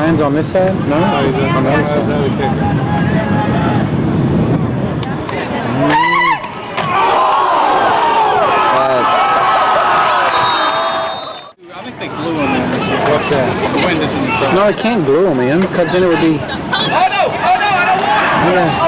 Ryan's on this side? No? No, he's on the other side. I think they glue them in. What's that? The wind is in the front. No, I can't glue them in because then it would be... Oh no! Oh no! I don't want it! Yeah.